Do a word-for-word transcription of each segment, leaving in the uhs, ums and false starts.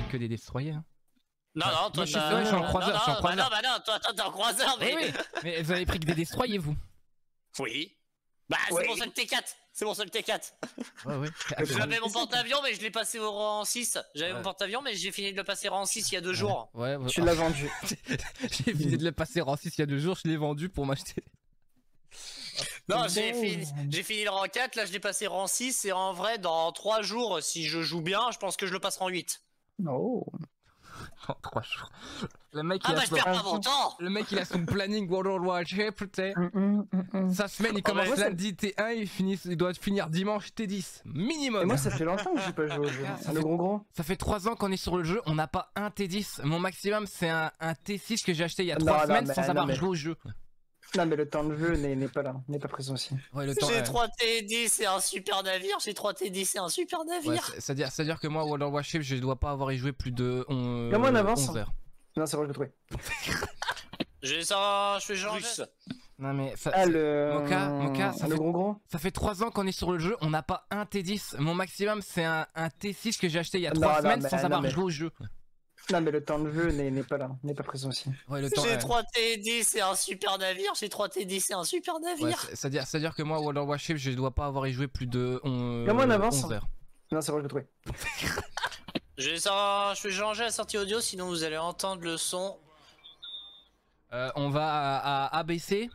que des destroyers. Hein. Non, non, toi, t'as... Ouais, je suis en croiseur, je suis en croiseur. Bah non, bah non, toi, t'es en croiseur, mais... Oui, oui. Mais vous avez pris que des destroyers, vous. Oui. Bah, c'est oui. mon seul T quatre. C'est mon seul T quatre. Ouais, ouais. J'avais mon porte-avions, mais je l'ai passé au rang six. J'avais ouais. mon porte-avions, mais j'ai fini de le passer rang six il y a deux ouais. jours. Ouais, ouais. Tu l'as vendu. J'ai fini de le passer rang six il y a deux jours, je l'ai vendu pour m'acheter. Non, j'ai fini, j'ai fini le rang quatre, là je l'ai passé rang six, et en vrai, dans trois jours, si je joue bien, je pense que je le passerai en huit. Oh. En trois jours. Le mec, ah il bah a je son... perds pas mon temps. Le mec il a son planning World Warship, tu sais. Mm, mm, mm. Sa semaine il commence oh, bah, lundi T un, il, finit, il doit finir dimanche T dix. Minimum. Et moi ça fait longtemps que j'ai pas joué au jeu. Ça le fait, gros gros. Ça fait trois ans qu'on est sur le jeu, on n'a pas un T dix. Mon maximum c'est un, un T six que j'ai acheté il y a trois semaines mais, sans savoir mais... jouer au jeu. Non mais le temps de jeu n'est pas là, n'est pas présent aussi. Ouais, j'ai euh... trois T dix et un super navire, j'ai trois T dix et un super navire. Ouais, C'est-à-dire c'est que moi World of Warship je dois pas avoir y joué plus de on... Comment on avance onze heures. Non c'est vrai je l'ai trouvé. J'ai ça, je fais genre russe. Non mais ça, ah, le... Moka, Moka, ça le fait, gros gros. Ça fait trois ans qu'on est sur le jeu, on n'a pas un T dix. Mon maximum c'est un, un T six que j'ai acheté il y a trois non, semaines non, sans non, savoir mais... jouer au jeu. Non mais le temps de jeu n'est pas là, n'est pas présent aussi. Ouais, j'ai trois T dix et un super navire, j'ai trois T dix et un super navire. Ouais, C'est-à-dire c'est que moi World of Warship je dois pas avoir y joué plus de on... Comment on avance onze heures. Non c'est vrai je l'ai trouvé. J'ai ça, je vais changer la sortie audio sinon vous allez entendre le son. Euh, on va à, à A B C.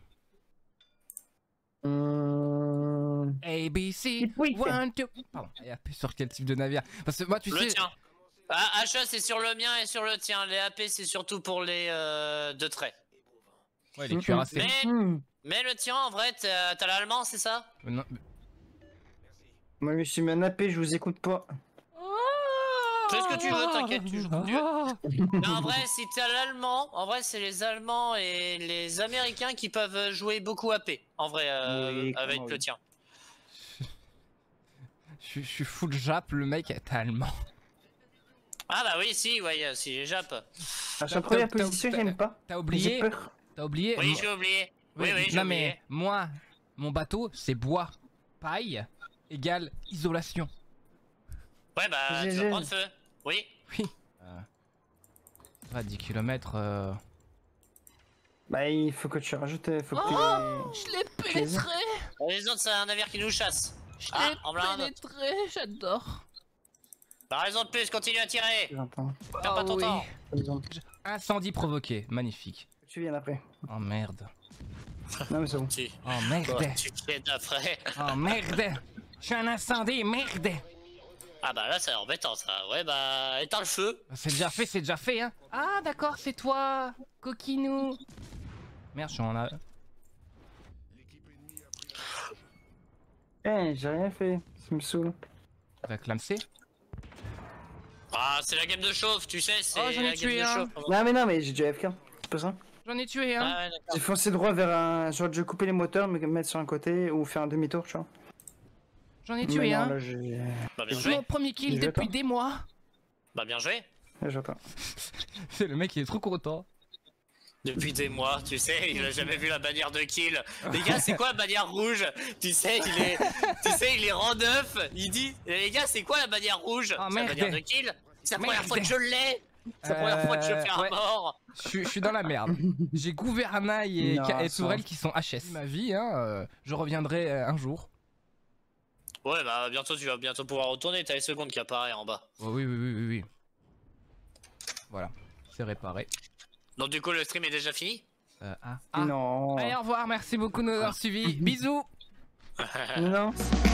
Mmh. A B C. one, two. Pardon. Et appuie sur quel type de navire? Parce que moi tu le sais. Tien. Ah, H A c'est sur le mien et sur le tien. Les A P c'est surtout pour les euh, deux traits. Ouais les cuirassés. Mais, mmh. mais le tien en vrai t'as l'allemand c'est ça? Non. Moi je me suis mis un A P, je vous écoute pas. Fais ce que tu veux, t'inquiète, tu joues comme Dieu. Mais en vrai, si t'as l'allemand, en vrai, c'est les Allemands et les Américains qui peuvent jouer beaucoup A P. En vrai, euh, oui, avec le oui. tien. Je, je suis full Jap, le mec est allemand. Ah bah oui, si, ouais, si, Jap. À sa première position, j'aime pas. T'as oublié T'as oublié Oui, j'ai oublié. Oui, oui, j'ai Non oublié. mais, moi, mon bateau, c'est bois. Paille égale isolation. Ouais bah tu vas prendre feu, oui. Oui. Euh... Ouais, dix kilomètres. Euh... Bah il faut que tu rajoutes, faut que oh, tu... je l'ai pénétré. Les autres c'est un navire qui nous chasse. Je l'ai ah, pénétré, j'adore. T'as raison de plus, continue à tirer. J'entends. T'as oh, pas ton oui. temps. Incendie provoqué, magnifique. Tu viens après. Oh merde. Non mais c'est bon. Tu... Oh merde. Bon, tu viens après. Oh merde. Je suis un incendie, merde. Ah bah là c'est embêtant ça, ouais bah éteins le feu. C'est déjà fait, c'est déjà fait hein. Ah d'accord c'est toi, coquinou. Merde je suis en a... Eh hey, j'ai rien fait, ça me saoule. Avec clamser. Ah c'est la game de chauffe, tu sais c'est oh, la tué, game hein. de chauffe. Non mais non mais j'ai déjà F K, c'est pas ça. J'en ai tué hein. Ah, ouais, j'ai foncé droit vers un... genre je vais couper les moteurs, me mettre sur un côté ou faire un demi-tour tu vois. J'en ai tué un. Hein. Bah bien joué. Mon premier kill depuis des mois. Bah bien joué. Ouais, j'entends. C'est le mec il est trop content. Depuis des mois, tu sais, il a jamais vu la bannière de kill. Les gars, c'est quoi la bannière rouge? Tu sais, il est, tu sais, il est rang neuf. Il dit, les gars, c'est quoi la bannière rouge? Oh, c'est la bannière de kill. C'est la première fois que je l'ai. C'est la première euh, fois que je fais un ouais. mort. Je, je suis dans la merde. J'ai Gouvernail et, non, et Tourelle qui sont H S. Ma vie, hein, euh, je reviendrai euh, un jour. Ouais, bah bientôt tu vas bientôt pouvoir retourner. T'as les secondes qui apparaissent en bas. Oh, oui, oui, oui, oui, oui. Voilà, c'est réparé. Donc du coup, le stream est déjà fini? euh, ah. ah. Non. Allez, au revoir, merci beaucoup de nous avoir suivis. Bisous. Non.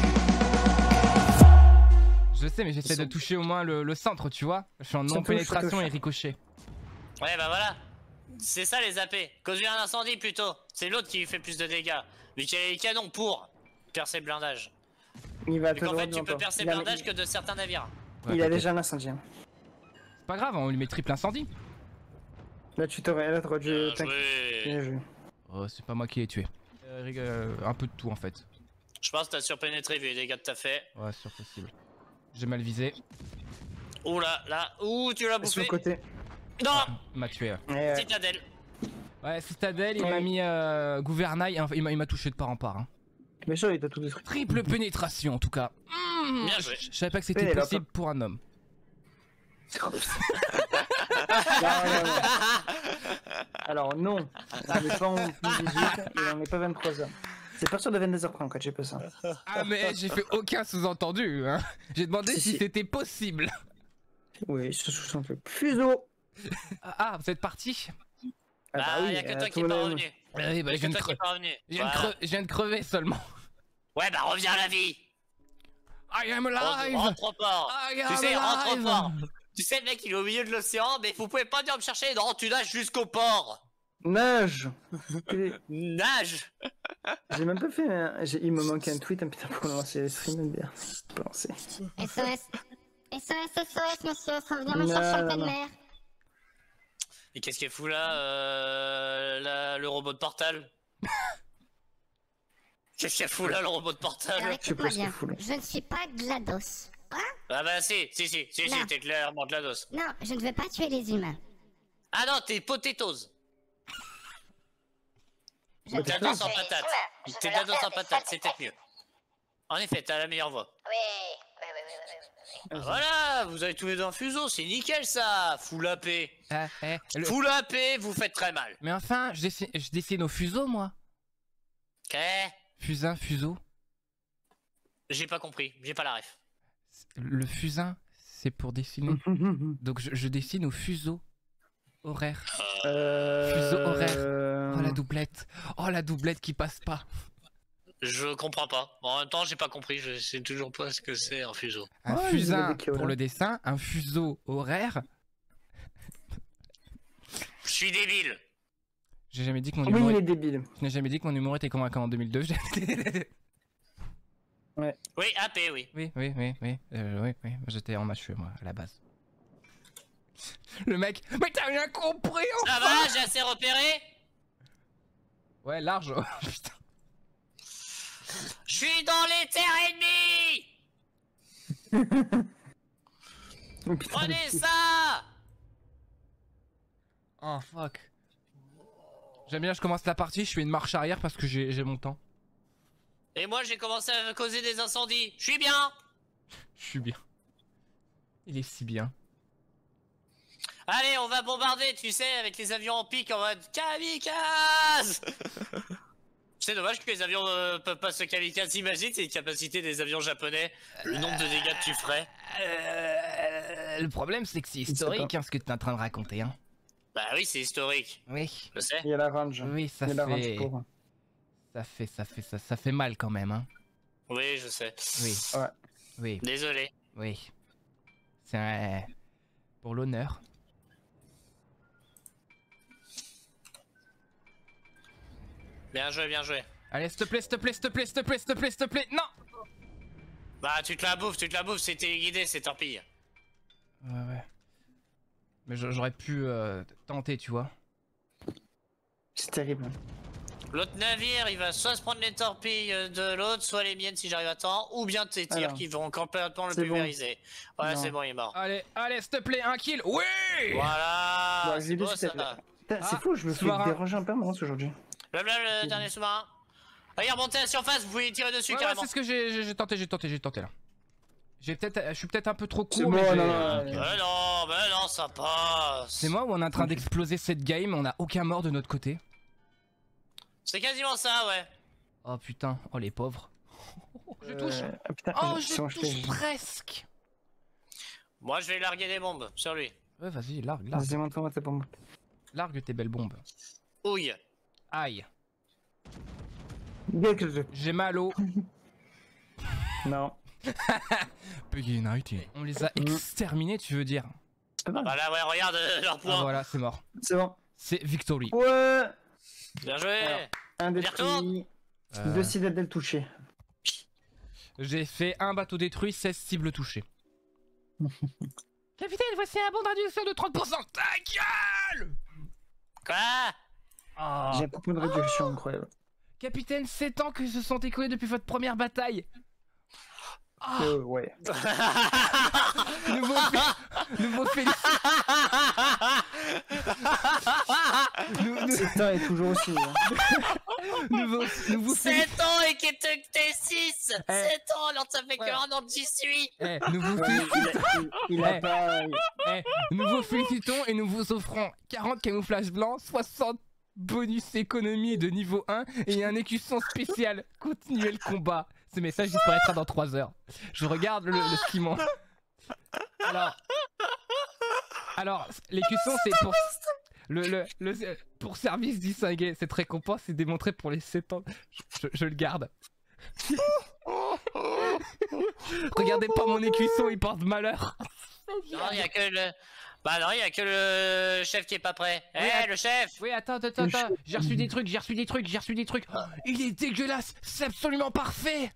Je sais, mais j'essaie de toucher au moins le, le centre, tu vois. Je suis en non-pénétration et ricochet. Ouais, bah voilà. C'est ça les A P. Cause un incendie plutôt. C'est l'autre qui fait plus de dégâts. Vu qu'il y a les canons pour percer le blindage. Il va en fait, tu peux percer le blindage a... que de certains navires. Ouais, il a déjà un incendie. C'est pas grave, on lui met triple incendie. Là, tu t'aurais là, t'aurais dû. Bien joué. Oh, c'est pas moi qui l'ai tué. Euh, euh, un peu de tout en fait. Je pense que t'as surpénétré vu les dégâts que t'as fait. Ouais, c'est possible. J'ai mal visé. Ouh là, là, ouh, tu l'as bouffé. Sur le côté. Non. Il m'a tué. Ouais. Citadelle. Ouais, Citadelle, il ouais. m'a mis euh, Gouvernail, il m'a touché de part en part. Hein. Mais ça, il t'a tout détruit. Triple pénétration en tout cas. Mmh, Bien joué. Je savais pas que c'était possible pour un homme. non, non. Alors non, on n'est pas en dix-huit et on n'est pas vingt-trois heures. C'est pas sûr de vingt-deux heures trente quand j'ai fait ça. Ah mais j'ai fait aucun sous-entendu, hein. J'ai demandé si, Si, si. c'était possible. Oui, ce sont fait fuseau. Ah, vous êtes parti? Ah Bah, bah oui, y'a que euh, toi qui tout est le pas monde. revenu. Oui, bah, Y'a je viens que de toi qui est cre- pas revenu. je viens de Voilà. cre- je viens de crever seulement. Ouais, bah reviens à la vie. I am Rentre, alive. rentre au port. I Tu am sais, rentre au alive. port. Tu sais, le mec, il est au milieu de l'océan, mais vous pouvez pas venir me chercher. Non, tu nages jusqu'au port. Nage. Nage. J'ai même pas fait. Un... j'ai- Il me manque un tweet, un putain pour lancer le stream bien. Pas lancer. S O S. S O S, S O S, monsieur, faut venir me Non, chercher en non, pleine non. mer. Et qu'est-ce qu'elle fout là, euh, là, le robot de Portal? Qu'est-ce qu'elle fout là, le robot de Portal? Alors Je sais pas écoute-moi ce qu'il bien, fout, là. je ne suis pas GLaDOS. Quoi? Ah bah si, si, si, si, si, Non. t'es clairement de la dose. Non, je ne veux pas tuer les humains. Ah non, t'es potatoes. Je- T'es de la dose en patate. T'es de la dose en patate, c'est peut-être mieux. En effet, t'as la meilleure voix. Oui, oui, oui, oui, oui, oui. Ah, voilà, vous avez tous les deux un fuseau, c'est nickel ça. Full A P. Ah, eh, le- Full A P, vous faites très mal. Mais enfin, je dessine, je dessine au fuseau, moi. Ok. Fusain, fuseau. J'ai pas compris, j'ai pas la ref. Le fusain, c'est pour dessiner. Donc je, je dessine au fuseau horaire. Euh... Fuseau horaire. Oh la doublette. Oh la doublette qui passe pas. Je comprends pas. En même temps, j'ai pas compris, je sais toujours pas ce que c'est un fuseau. Un Ouais, fusain il y a des pour là. le dessin, un fuseau horaire. Je suis débile. J'ai jamais dit que mon Oui, humour. il est- est débile. Je n'ai jamais dit que mon humour était convaincant en deux mille deux. Oui, A P, oui. Oui, oui, oui, oui, euh, oui, oui. J'étais en mâcheux, moi, à la base. Le mec, mais t'as rien compris, Ça enfin. va, j'ai assez repéré. Ouais, large. Oh, putain. Je suis dans les terres ennemies. Oh, putain, Prenez le- ça. Oh fuck. J'aime bien, je commence la partie, je fais une marche arrière parce que j'ai j'ai mon temps. Et moi, j'ai commencé à causer des incendies. Je suis bien. Je suis bien. Il est si bien. Allez, on va bombarder, tu sais, avec les avions en pique en mode kamikaze. C'est dommage que les avions euh, peuvent pas se kamikaze. Imagine, c'est une capacité des avions japonais. Le nombre de dégâts que tu ferais. Euh, le problème, c'est que c'est sais historique, hein, ce que tu es en train de raconter. Hein. Bah oui, c'est historique. Oui. Je sais. Il y a la range. Oui, ça Il y a la range fait... pour. ça fait, ça fait, ça, ça fait mal quand même. Hein. Oui, je sais. Oui. Ouais. Oui. Désolé. Oui. C'est un... pour l'honneur. Bien joué, bien joué. Allez, s'il te plaît, s'il te plaît, s'il te plaît, s'il te plaît, s'il te plaît, s'il te plaît. Non. Bah, tu te la bouffes, tu te la bouffes, c'est téléguidé, c'est tant pis. Ouais, ouais. Mais j'a- j'aurais pu euh, tenter, tu vois. C'est terrible. L'autre navire, il va soit se prendre les torpilles de l'autre, soit les miennes si j'arrive à temps, ou bien tes tirs Alors. qui vont complètement le C'est bon. pulvériser. Ouais, Non. c'est bon, il est mort. Allez, allez, s'il te plaît, un kill. Oui. Voilà, Bon, c'est j'ai beau deux ça. step. Putain, Ah, c'est fou, je me fais sous-marin. déranger en permanence aujourd'hui. Blabla, le dernier sous-marin. Allez, remontez à la surface, vous pouvez tirer dessus Ouais, ouais, carrément. c'est ce que j'ai j'ai- j'ai tenté, j'ai tenté, j'ai tenté là. J'ai peut-être, je suis peut-être un peu trop C'est court, bon, mais j'ai- non, non, Ok. non. Mais non, mais non, ça passe. C'est moi ou on est en train d'exploser cette game, on a aucun mort de notre côté. C'est quasiment ça, ouais. Oh putain, oh les pauvres. Je touche. Euh, ah, putain, Oh, c'est je bon, je touche t'ai- presque. Moi, je vais larguer des bombes sur lui. Ouais, vas-y, largue, largue. Vas-y, montre-moi tes bombes. Largue tes belles bombes. Ouille. Aïe. Dès que je... J'ai mal au. Non. Peggy United. On les a exterminés, tu veux dire? C'est pas Bah mal. là, ouais, regarde euh, leur Ah point. voilà, c'est mort. C'est bon. C'est victory. Ouais. Bien joué. Alors. Un Il retourne. détruit. Euh, Deux citadelles touchées. J'ai fait un bateau détruit, seize cibles touchées. Capitaine, voici un bon de réduction de trente pour cent. Ta gueule! Quoi? Ah. J'ai un coupon de réduction incroyable. Capitaine, sept ans que se sont écoulés depuis votre première bataille. Ah, Euh, ouais. nouveau, fé- nouveau félici- nous, nous... sept ans est toujours aussi. Hein. nous, vous, nous vous sept ans et qu'il te que t'es six. Eh. sept ans, alors ça fait que Ouais. un an que j'y suis. Eh, nous vous Ouais, félicitons. il, il, il a Eh. pas. Eh, nous vous félicitons et nous vous offrons quarante camouflages blancs, soixante bonus économie de niveau un et un écusson spécial. Continuez le combat. Ce message disparaîtra dans trois heures. Je regarde le, le skimon. Alors, alors l'écusson c'est pour le, le, le pour service distingué. Cette récompense est démontrée pour les sept ans. Je, je le garde. Regardez pas mon écusson, il porte malheur. Non, il y a que le. Bah non, il y a que le chef qui est pas prêt. Eh, Oui, att- le chef. Oui, attends, attends, attends. J'ai reçu des trucs, j'ai reçu des trucs, j'ai reçu des trucs. Oh, il est dégueulasse, c'est absolument parfait.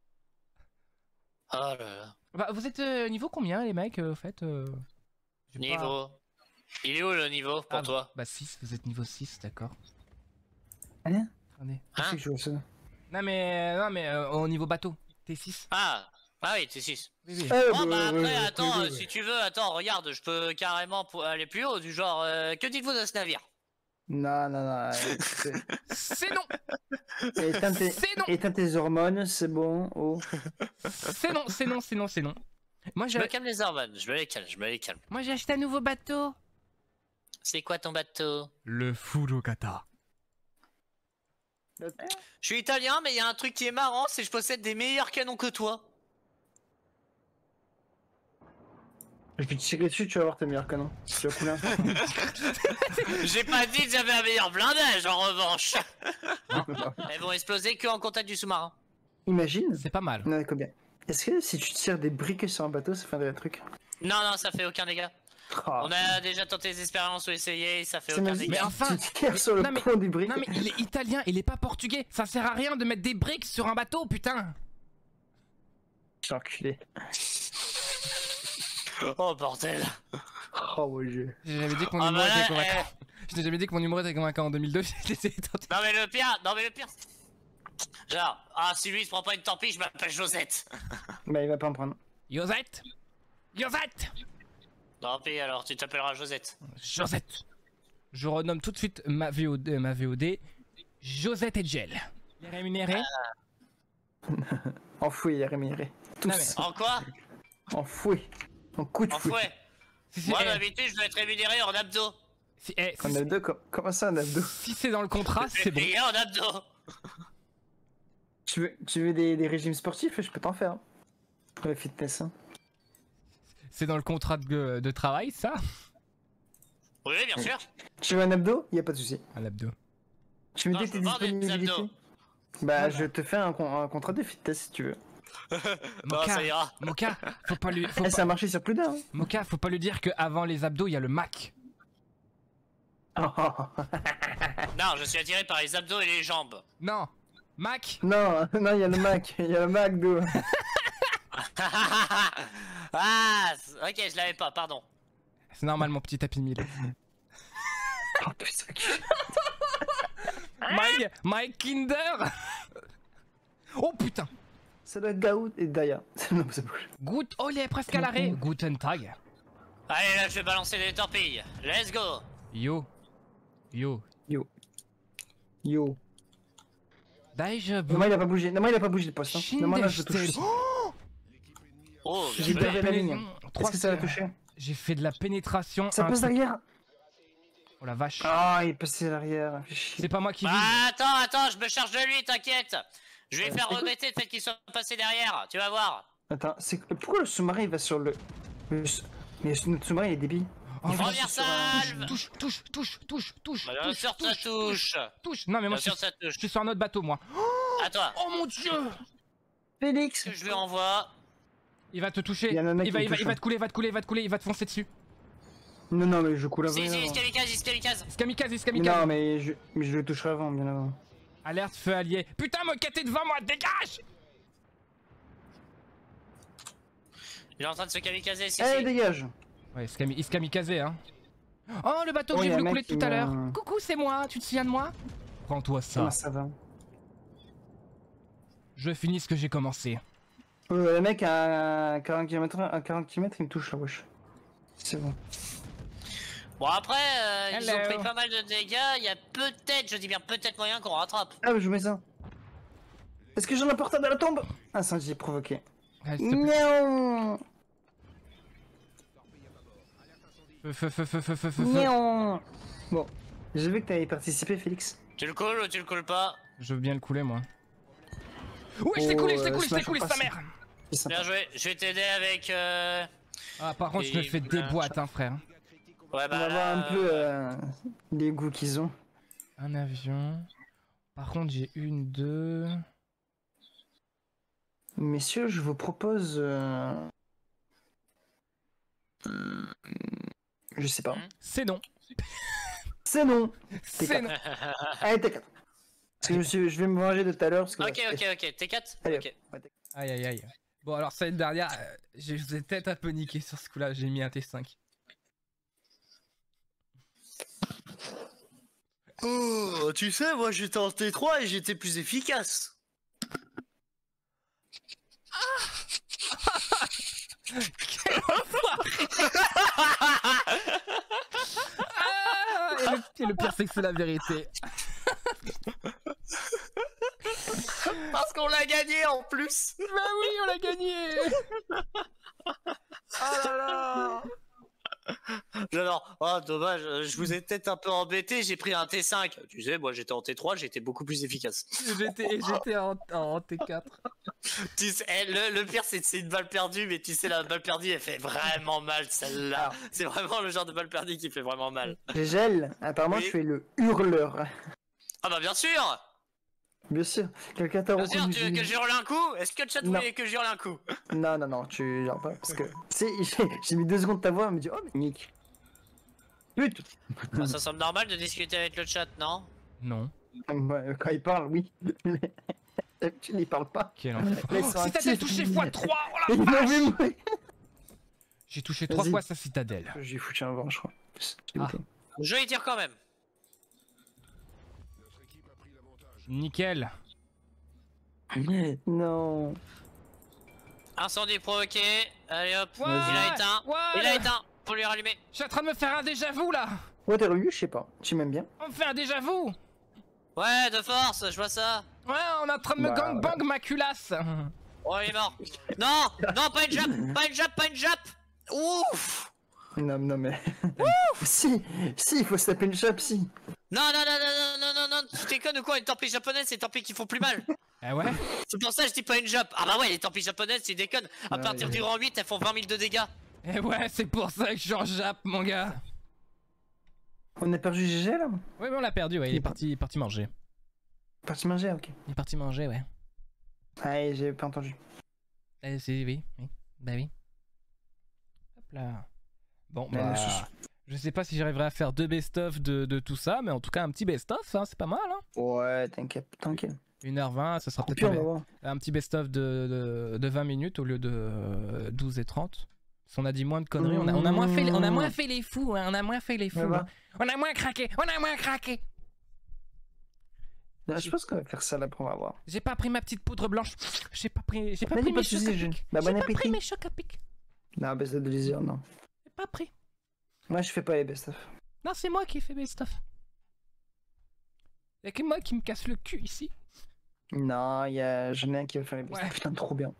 Oh là là. Bah, vous êtes euh, niveau combien, les mecs, euh, au fait euh... j'ai pas- Niveau. Il est où le niveau pour Ah, toi? Bah six, vous êtes niveau six, d'accord. Hein? Attendez. Qui c'est que je vois ça? Non mais, non mais euh, au niveau bateau, t'es six. Ah. Ah oui, t'es six. Oui, oui. Eh, Oh bah ouais, après, ouais, attends, ouais, euh, ouais. si tu veux, attends, regarde, je peux carrément pour aller plus haut, du genre, euh, que dites-vous de ce navire? Non, non, non. euh, c'est- C'est non, Éteins tes... c'est non, éteins tes hormones, c'est bon. Oh. c'est non, c'est non, c'est non, c'est non. Moi Je j'ai, me calme les hormones, je me les calme, je me les calme. moi j'ai acheté un nouveau bateau. C'est quoi ton bateau? Le Furokata. Je suis italien, mais il y a un truc qui est marrant, c'est que je possède des meilleurs canons que toi. Je vais te tirer dessus, tu vas voir tes meilleurs canons. Tu vas couler un peu. J'ai pas dit que j'avais un meilleur blindage en revanche. Elles vont exploser que en contact du sous-marin. Imagine. C'est pas mal. Non, combien? Est-ce que si tu tires des briques sur un bateau, ça fait un vrai truc? Non, non, ça fait aucun dégât. Oh, On a déjà tenté des expériences ou essayé, ça fait c'est aucun magique. dégât. Mais enfin, Tu tires sur le non, mais- pont du brique. Non mais il est italien, il est pas portugais. Ça sert à rien de mettre des briques sur un bateau, putain. J'ai enculé. Oh bordel. Oh, ouais, je... J'avais dit que mon Ah humour bah était là, convaincant. Je t'ai jamais dit que mon humour était convaincant en deux mille deux. J'ai essayé de tenter. Non mais le pire, non mais le pire. Genre, ah si lui il se prend pas une torpille, je m'appelle Josette. Bah, il va pas en prendre. Josette, Josette, Tant pis alors, tu t'appelleras Josette. Josette. Je renomme tout de suite ma V O D, ma V O D Josette et Gel. Les rémunérés. Enfoui, il est rémunéré. Tous. Non, mais- En quoi? Enfoui. En coup de En fouet. fouet. Si, si, Moi eh, d'habitude je dois être rémunéré en abdos. si, eh, si- Un abdo, com- comment ça un abdo? si c'est dans le contrat, Je c'est vais bon. payer en abdos. Tu veux, tu veux des, des régimes sportifs? Je peux t'en faire. Hein. Le fitness. Hein. C'est dans le contrat de, de travail, ça. Oui, bien sûr. Tu veux un abdo? Y a pas de souci. Un abdo. Tu me Non, dis je tes veux voir des disponibilités? abdos. Bah, je te fais un, con- un contrat de fitness si tu veux. Non, Moka, ça ira. Moka, faut pas lui, faut Eh, pas, ça a marché sur plus d'un. Hein. Moka, faut pas lui dire que avant les abdos, il y a le Mac. Oh, oh, oh. Non, je suis attiré par les abdos et les jambes. Non, Mac. Non, non, il y a le Mac. Il y a le McDo. Ah, ok, je l'avais pas, pardon. C'est normal, mon petit tapis mille. Oh putain. My, my Kinder. Oh putain. Ça doit être Gaout et Daya. Non, c'est bouge. Good. Oh, il est presque à l'arrêt. Guten Tag. Allez, là, je vais balancer des torpilles. Let's go. Yo. Yo. Yo. Daijoubu. Non, moi, il a pas bougé. Non, moi, il a pas bougé le poste. Hein. Non, moi, là, je touche. Oh, bien J'ai joué. perdu la ligne. Trois- Est-ce que ça va toucher? J'ai fait de la pénétration. Ça un passe truc- derrière. Oh la vache. Ah, il est passé à l'arrière. Fais chier. C'est pas moi qui Bah, vise. attends, attends, je me charge de lui, t'inquiète. Je vais Euh, faire c'est regretter le fait qu'il soit passé derrière, tu vas voir. Attends, c'est pourquoi le sous-marin il va sur le. le... Mais notre sous-marin il est débile. Oh, Il va Première sur un- salve. touche, touche, touche, touche, touche, Bah, bien touche, sûr, ça touche, touche. touche. Non mais moi Bien je suis, sûr, ça touche. je suis sur un autre bateau moi. À toi. Oh mon dieu. Félix. Que je lui envoie. Il va te toucher. Il y en a un mec Il va, qui il me va, touche, il va hein. te couler, il va te couler, il va te couler, il va te foncer dessus. Non, non, mais je coule avant. Si, si, avant. Skamikaze, Skamikaze. Skamikaze, Mais Skamikaze. non, mais je... mais je le toucherai avant, bien avant. Alerte feu allié. Putain, Moka, t'es devant moi, dégage. Il est en train de se kamikaze, si, Eh, si. dégage. Ouais, Skami, il Skamikaze, hein. Oh, le bateau que Oh, j'ai y a voulu un couler mec tout qui à m'a- l'heure. Coucou, c'est moi, tu te souviens de moi? Prends-toi ça. Comment ça va? Je finis ce que j'ai commencé. Euh, le mec à quarante kilomètres, à quarante kilomètres il me touche là, wesh. C'est bon. Bon après, euh, ils ont Hello. pris pas mal de dégâts, il y a peut-être, je dis bien peut-être moyen qu'on rattrape. Ah, je vous mets ça. Est-ce que j'en ai porté dans la tombe? Incendie provoqué. Ah, s'il te plaît. Miaou. Feu, feu, feu, feu, feu, feu, feu. Miaou. Bon, j'ai vu que t'avais participé, Félix. Tu le coules ou tu le coules pas? Je veux bien le couler, moi. Oui, je l'ai Oh, coulé, je l'ai euh, coulé, je l'ai Smash coulé, en sa passe. mère. C'est sympa. Bien joué, je vais t'aider avec... Euh... Ah, par contre, je me Et fais des voilà. boîtes, hein, frère. Ouais On bah va voir un là, peu euh, les goûts qu'ils ont. Un avion. Par contre, j'ai une, deux... Messieurs, je vous propose... euh, Je sais pas. C'est non. C'est non. C'est non. Allez, t'es quatre. Parce que je, suis- je vais me venger de tout à l'heure. parce que- Ok, ok, ok, T quatre. Allez, Ok. ouais, t'es- Aïe, aïe, aïe. Bon, alors, celle dernière, euh, je vous ai peut-être un peu niqué sur ce coup-là. J'ai mis un T cinq. Oh, tu sais, moi j'étais en T trois et j'étais plus efficace. Ah, et, le, et le pire, c'est que c'est la vérité. Parce qu'on l'a gagné en plus. Bah oui, on l'a gagné. Oh là là. Non, non, oh, dommage, je vous ai peut-être un peu embêté, j'ai pris un T cinq. Tu sais, moi j'étais en T trois, j'étais beaucoup plus efficace. J'étais j'étais en, en T quatre. Tu sais, eh, le, le pire c'est que c'est une balle perdue, mais tu sais, la balle perdue elle fait vraiment mal celle-là. C'est vraiment le genre de balle perdue qui fait vraiment mal. Gégel, apparemment, Oui. je suis le hurleur. Ah bah bien sûr. Bien sûr. Quelqu'un t'a Bien sûr, reconnu. tu veux que je hurle un coup? Est-ce que le chat Non. voulait que je hurle un coup? Non, non, non, tu genre pas. Parce que. C'est, j'ai j'ai mis deux secondes de ta voix, elle me dit, oh, mais Nick. Putain. Bah, ça semble normal de discuter avec le chat, non? Non. Ouais, quand il parle, oui. Tu n'y parles pas. Quel enfer. Là, ils Oh, sont Citadelle actifs. touché fois trois. Oh la Ils m'ont vache. vu mourir. J'ai touché trois Vas-y. fois sa citadelle. J'ai foutu un vent, je crois. J'ai Ah. goûté. Le jeu il tire quand même. Nickel. Non. Incendie provoqué. Allez hop. Ouais, Il a éteint. ouais. Il a éteint. Faut lui rallumer. Je suis en train de me faire un déjà vu là. Ouais, t'as revu, je sais pas. Tu m'aimes bien. On me fait un déjà vu. Ouais, de force, je vois ça. Ouais, on est en train de me Bah, gangbang ma culasse. Oh, il est mort. Non, non, pas une jap, pas une jap, pas une jap. Ouf. Non, non, mais. si, si, il faut se taper une chape, si. Non, non, non, non, non, non, non, tu déconnes ou quoi? Une torpille japonaise, c'est des torpilles qui font plus mal. Ah ouais. C'est pour ça que je dis pas une jap. Ah bah ouais, les torpilles japonaises, tu déconnes. À Ouais, partir ouais. du rang huit, elles font vingt mille de dégâts. Et ouais, c'est pour ça que je suis en jappe, mon gars. On a perdu G G là? Ouais, mais on l'a perdu, ouais. Il est parti, il est parti manger. Parti manger, ok. Il est parti manger, ouais. Ah, j'ai pas entendu. Eh, c'est oui, oui. Bah oui. Hop là. Bon, Ouais, bah. mais ce- Je sais pas si j'arriverai à faire deux best-of de, de tout ça, mais en tout cas, un petit best-of, hein, c'est pas mal, hein. Ouais, t'inquiète, tranquille. une heure vingt, ça sera Puis peut-être on un, va voir. un petit best-of de, de, de vingt minutes au lieu de euh, douze et trente. Si on a dit moins de conneries, on a, on a, moins, fait, les- on a moins fait les fous, hein, on a moins fait les fous. Ouais, hein. On a moins craqué, on a moins craqué. Non, je pense qu'on va faire ça là pour on va voir. J'ai pas pris ma petite poudre blanche. J'ai pas pris, j'ai pas Vas-y, pris pas mes de chocs soucis, à je- pic. Bah, bon J'ai pas appétit. pris mes chocs à pic. Non, best of de Lisieur, non. J'ai pas pris. Moi, je fais pas les best of. Non, c'est moi qui ai fait best-of. Y'a que moi qui me casse le cul ici. Non, il y a... j'en ai un qui va faire les best of. Ouais. Putain, trop bien.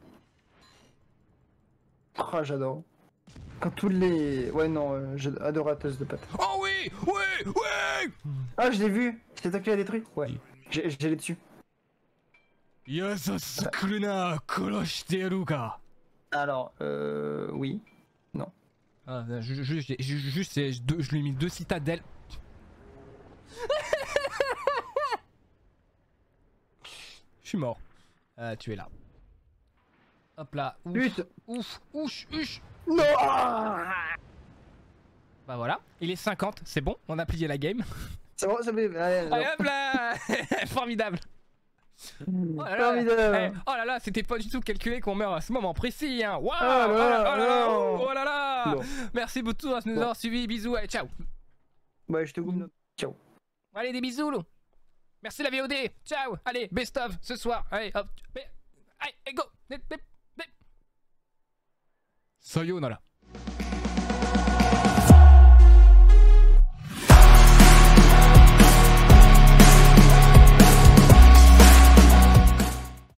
Oh, j'adore. Quand tous les. Ouais, non, euh, j'adorateuse de pâtes. Oh oui, oui, oui. Ah, je l'ai vu. C'est toi qui l'as détruit? Ouais. Oui. J'ai j'ai les dessus. Yasasukuna koroshiteru ka. Alors, euh. Oui. Ah, ju- ju- ju- ju- juste, c'est deux- je lui ai mis deux citadelles. Je suis mort. Euh, tu es là. Hop là. Ouf, Putain. ouf, ouch, uch. Non. Bah voilà, il est cinquante, c'est bon, on a plié la game. C'est bon, ça fait. Allez, Allez hop là. Formidable. Oh là là, Formidable. eh, oh là là, c'était pas du tout calculé qu'on meurt à ce moment précis, hein. Waouh, Oh là oh là, oh là là, non. oh là là. Bon. Merci beaucoup de nous Bon. avoir suivis, bisous, allez, ciao. Ouais, je te goûte. Allez, des bisous, Lou. Merci la V O D, ciao. Allez, best of ce soir, allez, hop. Allez, go. Sayonara.